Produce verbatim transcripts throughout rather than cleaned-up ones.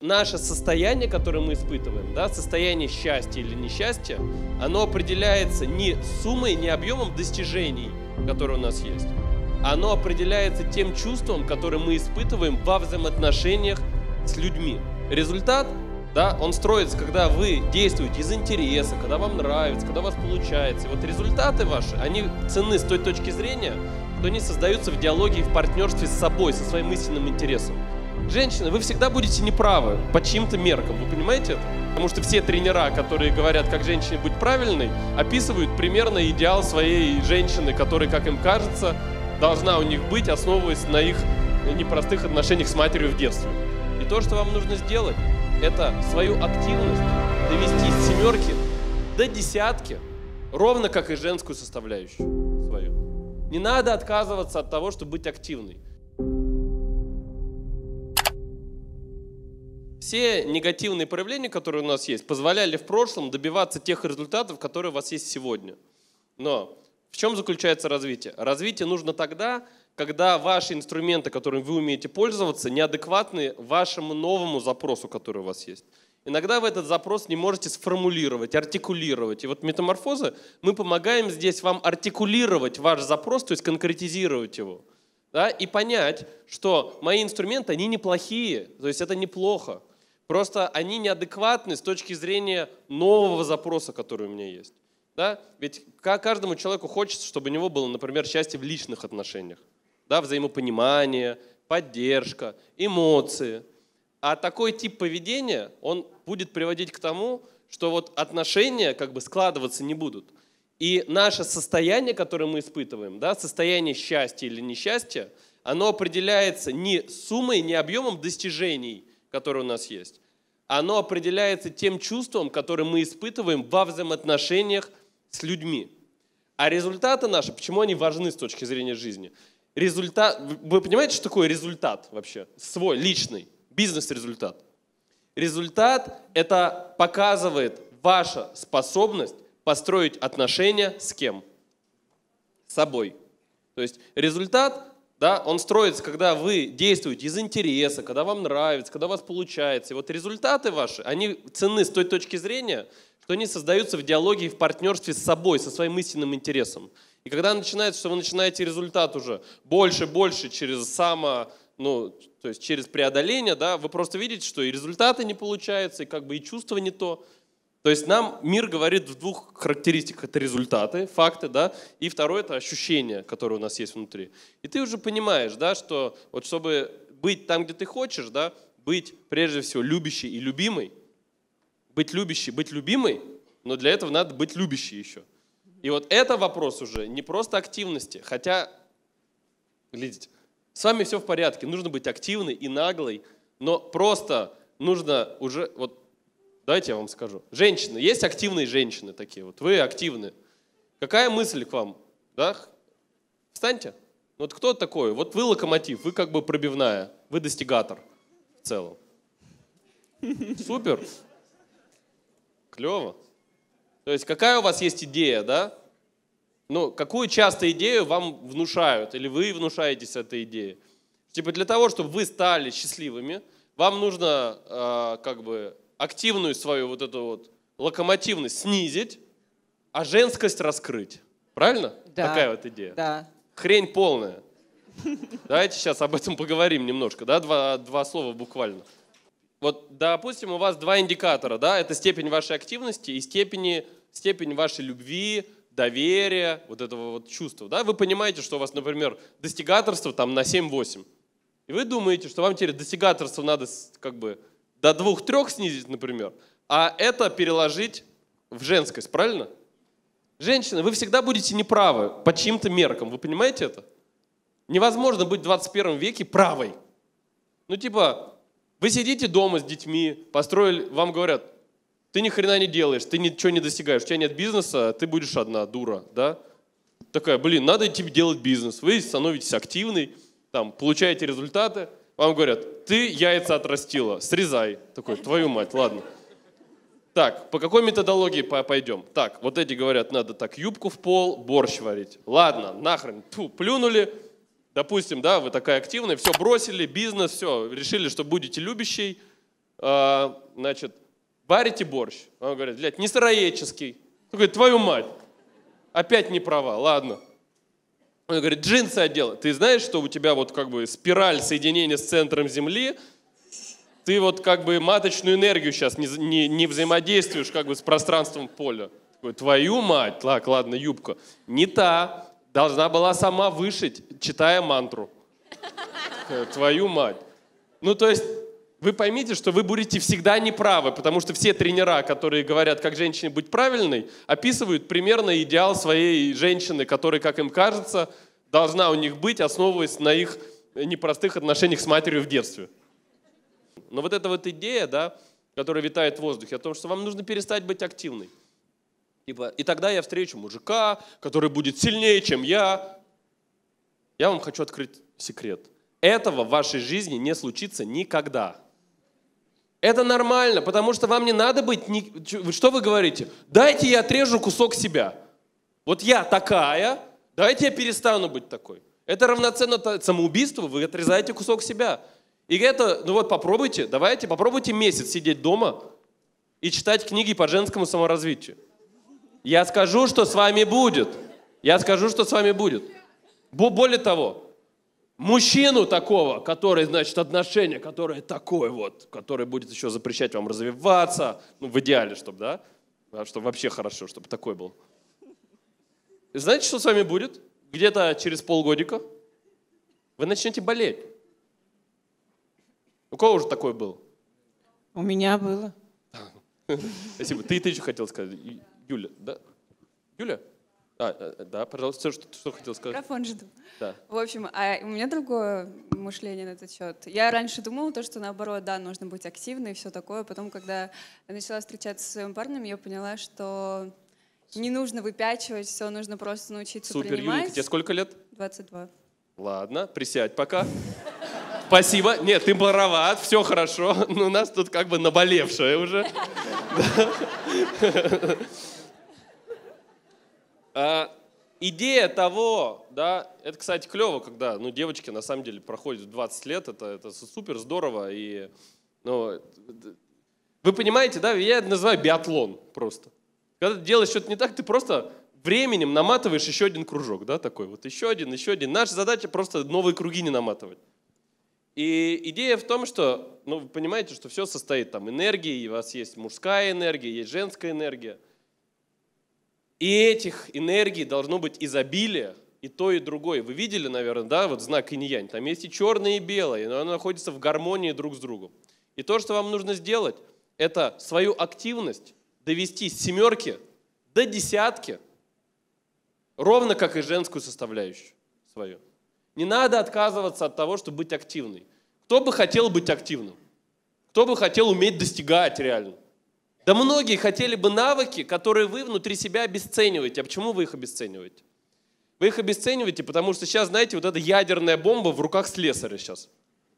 наше состояние, которое мы испытываем, да, состояние счастья или несчастья, оно определяется не суммой, не объемом достижений, которые у нас есть. Оно определяется тем чувством, которое мы испытываем во взаимоотношениях с людьми. Результат, да, он строится, когда вы действуете из интереса, когда вам нравится, когда у вас получается. И вот результаты ваши, они ценны с той точки зрения, что они создаются в диалоге и в партнерстве с собой, со своим истинным интересом. Женщины, вы всегда будете неправы по чьим-то меркам, вы понимаете это? Потому что все тренера, которые говорят, как женщине быть правильной, описывают примерно идеал своей женщины, который, как им кажется, должна у них быть, основываясь на их непростых отношениях с матерью в детстве. И то, что вам нужно сделать, это свою активность довести с семерки до десятки, ровно как и женскую составляющую свою. Не надо отказываться от того, чтобы быть активной. Все негативные проявления, которые у нас есть, позволяли в прошлом добиваться тех результатов, которые у вас есть сегодня. Но в чем заключается развитие? Развитие нужно тогда, когда ваши инструменты, которыми вы умеете пользоваться, неадекватны вашему новому запросу, который у вас есть. Иногда вы этот запрос не можете сформулировать, артикулировать. И вот метаморфозы, мы помогаем здесь вам артикулировать ваш запрос, то есть конкретизировать его. Да, и понять, что мои инструменты, они неплохие, то есть это неплохо. Просто они неадекватны с точки зрения нового запроса, который у меня есть. Да? Ведь каждому человеку хочется, чтобы у него было, например, счастье в личных отношениях. Да? Взаимопонимание, поддержка, эмоции. А такой тип поведения, он будет приводить к тому, что вот отношения как бы складываться не будут. И наше состояние, которое мы испытываем, да, состояние счастья или несчастья, оно определяется не суммой, не объемом достижений, которые у нас есть. Оно определяется тем чувством, которое мы испытываем во взаимоотношениях с людьми. А результаты наши, почему они важны с точки зрения жизни? Результат, вы понимаете, что такое результат вообще? Свой, личный, бизнес-результат. Результат – это показывает ваша способность построить отношения с кем? С собой. То есть результат, да, он строится, когда вы действуете из интереса, когда вам нравится, когда у вас получается. И вот результаты ваши, они ценны с той точки зрения, что они создаются в диалоге и в партнерстве с собой, со своим истинным интересом. И когда начинается, что вы начинаете результат уже больше, больше через само, ну, то есть через преодоление, да, вы просто видите, что и результаты не получаются, и как бы и чувство не то. То есть нам мир говорит в двух характеристиках. Это результаты, факты, да, и второе – это ощущения, которые у нас есть внутри. И ты уже понимаешь, да, что вот чтобы быть там, где ты хочешь, да, быть прежде всего любящей и любимой, быть любящей, быть любимой, но для этого надо быть любящей еще. И вот это вопрос уже не просто активности, хотя, глядите, с вами все в порядке, нужно быть активной и наглой, но просто нужно уже… вот. Давайте я вам скажу. Женщины, есть активные женщины такие, вот вы активны. Какая мысль к вам? Да? Встаньте. Вот кто такой? Вот вы локомотив, вы как бы пробивная, вы достигатор в целом. Супер. Клево. То есть какая у вас есть идея, да? Ну, какую часто идею вам внушают, или вы внушаетесь этой идеей? Типа для того, чтобы вы стали счастливыми, вам нужно э, как бы активную свою вот эту вот локомотивность снизить, а женскость раскрыть. Правильно? Да. Такая вот идея. Да. Хрень полная. Давайте сейчас об этом поговорим немножко, да, два, два слова буквально. Вот, допустим, у вас два индикатора, да, это степень вашей активности и степени, степень вашей любви, доверия, вот этого вот чувства, да. Вы понимаете, что у вас, например, достигаторство там на семь-восемь. И вы думаете, что вам теперь достигаторство надо как бы до двух-трех снизить, например, а это переложить в женскость, правильно? Женщины, вы всегда будете неправы по чьим-то меркам, вы понимаете это? Невозможно быть в двадцать первом веке правой. Ну типа, вы сидите дома с детьми, построили, вам говорят, ты ни хрена не делаешь, ты ничего не достигаешь, у тебя нет бизнеса, ты будешь одна, дура, да? Такая, блин, надо идти делать бизнес, вы становитесь активной, там, получаете результаты. Вам говорят, ты яйца отрастила, срезай. Такой, твою мать, ладно. Так, по какой методологии пойдем? Так, вот эти говорят, надо так юбку в пол, борщ варить. Ладно, нахрен, тьфу, плюнули. Допустим, да, вы такая активная, все бросили, бизнес, все, решили, что будете любящей. а, значит, варите борщ. Он говорит, блядь, не сыроедческий. Он говорит, твою мать, опять не права, ладно. Он говорит, джинсы одела. Ты знаешь, что у тебя вот как бы спираль соединения с центром Земли, ты вот как бы маточную энергию сейчас не, не, не взаимодействуешь как бы с пространством поля. Такой, твою мать, так, ладно, юбка. Не та, должна была сама вышить, читая мантру. Твою мать. Ну, то есть, вы поймите, что вы будете всегда неправы, потому что все тренера, которые говорят, как женщине быть правильной, описывают примерно идеал своей женщины, которая, как им кажется, должна у них быть, основываясь на их непростых отношениях с матерью в детстве. Но вот эта вот идея, да, которая витает в воздухе, о том, что вам нужно перестать быть активной. Типа, и тогда я встречу мужика, который будет сильнее, чем я. Я вам хочу открыть секрет. Этого в вашей жизни не случится никогда. Это нормально, потому что вам не надо быть... Ни... Что вы говорите? Дайте я отрежу кусок себя. Вот я такая, давайте я перестану быть такой. Это равноценно самоубийству, вы отрезаете кусок себя. И это, ну вот попробуйте, давайте, попробуйте месяц сидеть дома и читать книги по женскому саморазвитию. Я скажу, что с вами будет. Я скажу, что с вами будет. Более того, мужчину такого, который, значит, отношения, которое такое вот, который будет еще запрещать вам развиваться, ну, в идеале, чтобы, да, да чтобы вообще хорошо, чтобы такой был. И знаете, что с вами будет? Где-то через полгодика вы начнете болеть. У кого уже такой был? У меня было. Спасибо. Ты, ты что хотел сказать? Юля, да? Юля? А, да, пожалуйста, что, что хотел сказать? Микрофон жду. Да. В общем, а у меня другое мышление на этот счет. Я раньше думала, то, что наоборот, да, нужно быть активной и все такое. Потом, когда я начала встречаться со своим парнем, я поняла, что не нужно выпячивать, все, нужно просто научиться Супер, принимать. Юлика, тебе сколько лет? двадцать два. Ладно, присядь пока. Спасибо. Нет, ты права, все хорошо. Но у нас тут как бы наболевшее уже. А, идея того, да, это, кстати, клево, когда, ну, девочки на самом деле проходят двадцать лет, это, это супер здорово, и, ну, вы понимаете, да, я это называю биатлон просто. Когда ты делаешь что-то не так, ты просто временем наматываешь еще один кружок, да, такой вот, еще один, еще один. Наша задача просто новые круги не наматывать. И идея в том, что, ну, вы понимаете, что все состоит там энергии, у вас есть мужская энергия, есть женская энергия. И этих энергий должно быть изобилие, и то, и другое. Вы видели, наверное, да, вот знак инь-янь, там есть и черное, и белое, но оно находится в гармонии друг с другом. И то, что вам нужно сделать, это свою активность довести с семерки до десятки, ровно как и женскую составляющую свою. Не надо отказываться от того, чтобы быть активной. Кто бы хотел быть активным? Кто бы хотел уметь достигать реально? Да многие хотели бы навыки, которые вы внутри себя обесцениваете. А почему вы их обесцениваете? Вы их обесцениваете, потому что сейчас, знаете, вот эта ядерная бомба в руках слесаря сейчас.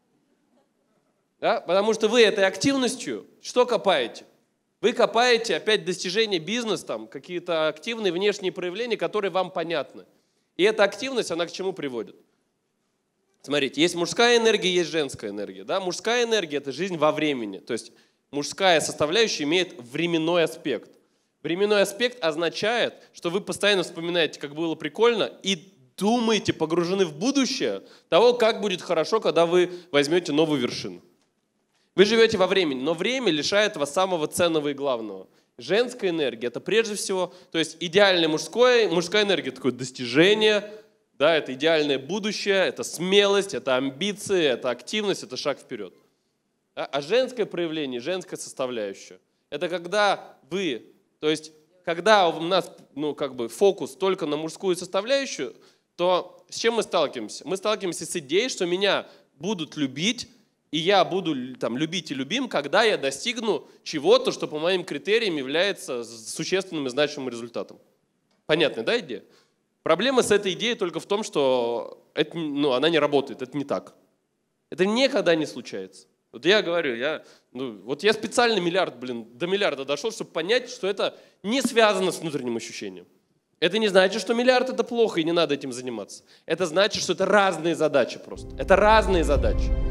Да? Потому что вы этой активностью что копаете? Вы копаете опять достижения бизнеса, там, какие-то активные внешние проявления, которые вам понятны. И эта активность, она к чему приводит? Смотрите, есть мужская энергия, есть женская энергия. Да? Мужская энергия – это жизнь во времени. То есть мужская составляющая имеет временной аспект. Временной аспект означает, что вы постоянно вспоминаете, как было прикольно, и думаете, погружены в будущее того, как будет хорошо, когда вы возьмете новую вершину. Вы живете во времени, но время лишает вас самого ценного и главного. Женская энергия – это прежде всего, то есть идеальное мужское, мужская энергия – это такое достижение, да, это идеальное будущее, это смелость, это амбиции, это активность, это шаг вперед. А женское проявление, женская составляющая – это когда вы, то есть когда у нас, ну, как бы фокус только на мужскую составляющую, то с чем мы сталкиваемся? Мы сталкиваемся с идеей, что меня будут любить, и я буду там, любить и любим, когда я достигну чего-то, что по моим критериям является существенным и значимым результатом. Понятно, да, идея? Проблема с этой идеей только в том, что это, ну, она не работает, это не так. Это никогда не случается. Вот я говорю, я, ну, вот я специально миллиард, блин, до миллиарда дошел, чтобы понять, что это не связано с внутренним ощущением. Это не значит, что миллиард это плохо и не надо этим заниматься. Это значит, что это разные задачи просто. Это разные задачи.